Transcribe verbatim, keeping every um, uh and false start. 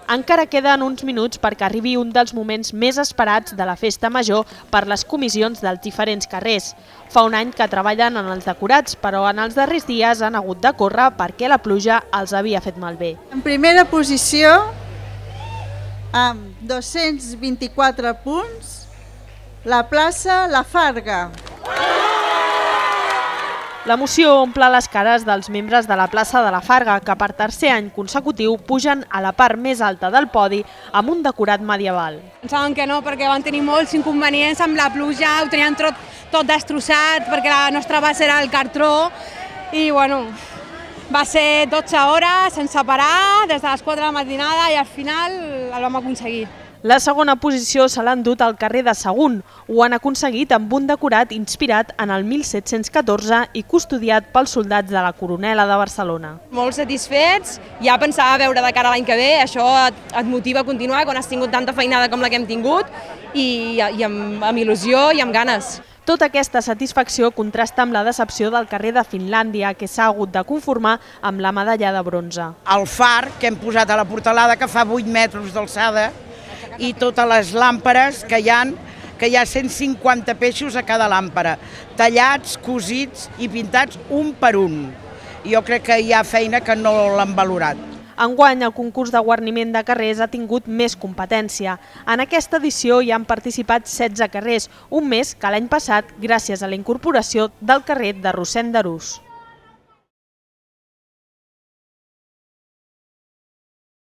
Encara queden uns minuts perquè arribi un dels moments més esperats de la festa major per les comissions dels diferents carrers. Fa un any que treballen en els decorats, però en els darrers dies han hagut de córrer perquè la pluja els havia fet malbé. En primera posició, amb dos-cents vint-i-quatre punts, la plaça La Farga. L'emoció omple les cares dels membres de la plaça de la Farga, que per tercer any consecutiu pugen a la part més alta del podi amb un decorat medieval. Pensàvem que no, perquè van tenir molts inconvenients amb la pluja, ho tenien tot, tot destrossat, perquè la nostra base era el cartró, i bueno, va ser dotze hores sense parar, des de les quatre de la matinada, i al final el vam aconseguir. La segona posició se l'han dut al carrer de Sagunt. Ho han aconseguit amb un decorat inspirat en el mil set-cents catorze i custodiat pels soldats de la Coronela de Barcelona. Molt satisfets, ja pensava veure de cara a l'any que ve, això et, et motiva a continuar quan has tingut tanta feinada com la que hem tingut i, i amb, amb il·lusió i amb ganes. Tota aquesta satisfacció contrasta amb la decepció del carrer de Finlàndia, que s'ha hagut de conformar amb la medalla de bronze. El far que hem posat a la portalada, que fa vuit metres d'alçada, i totes les làmperes que hi ha, que hi ha cent cinquanta peixos a cada làmpara, tallats, cosits i pintats un per un. Jo crec que hi ha feina que no l'han valorat. Enguany, el concurs de guarniment de carrers ha tingut més competència. En aquesta edició hi han participat setze carrers, un més que l'any passat gràcies a la incorporació del carrer de Rossend d'Arús.